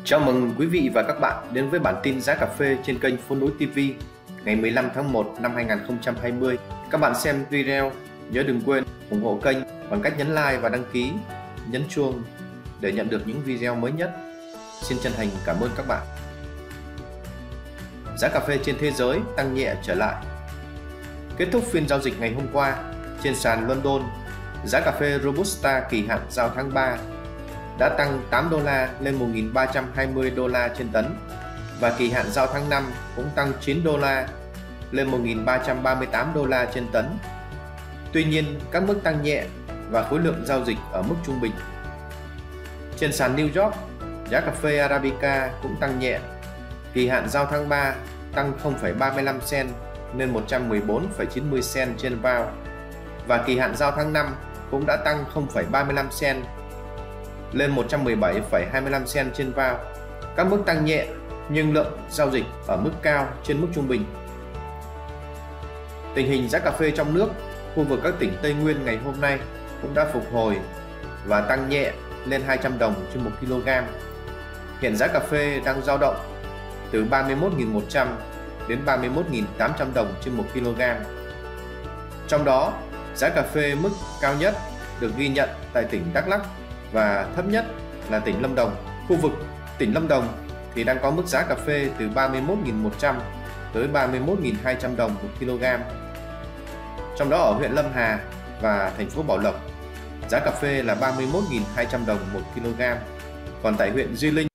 Chào mừng quý vị và các bạn đến với bản tin giá cà phê trên kênh Phố Núi TV ngày 15 tháng 1 năm 2020. Các bạn xem video nhớ đừng quên ủng hộ kênh bằng cách nhấn like và đăng ký, nhấn chuông để nhận được những video mới nhất. Xin chân thành cảm ơn các bạn. Giá cà phê trên thế giới tăng nhẹ trở lại. Kết thúc phiên giao dịch ngày hôm qua, trên sàn London, giá cà phê Robusta kỳ hạn giao tháng 3 đã tăng 8 đô la lên 1.320 đô la trên tấn và kỳ hạn giao tháng 5 cũng tăng 9 đô la lên 1.338 đô la trên tấn. Tuy nhiên, các mức tăng nhẹ và khối lượng giao dịch ở mức trung bình. Trên sàn New York, giá cà phê Arabica cũng tăng nhẹ. Kỳ hạn giao tháng 3 tăng 0,35 cent lên 114,90 cent trên bao và kỳ hạn giao tháng 5 cũng đã tăng 0,35 cent lên 117,25 cent trên vào. Các mức tăng nhẹ nhưng lượng giao dịch ở mức cao trên mức trung bình. Tình hình giá cà phê trong nước, khu vực các tỉnh Tây Nguyên ngày hôm nay cũng đã phục hồi và tăng nhẹ lên 200 đồng trên 1 kg. Hiện giá cà phê đang dao động từ 31.100 đến 31.800 đồng trên 1 kg. Trong đó, giá cà phê mức cao nhất được ghi nhận tại tỉnh Đắk Lắk và thấp nhất là tỉnh Lâm Đồng. Khu vực tỉnh Lâm Đồng thì đang có mức giá cà phê từ 31.100 tới 31.200 đồng 1 kg. Trong đó ở huyện Lâm Hà và thành phố Bảo Lộc, giá cà phê là 31.200 đồng 1 kg. Còn tại huyện Di Linh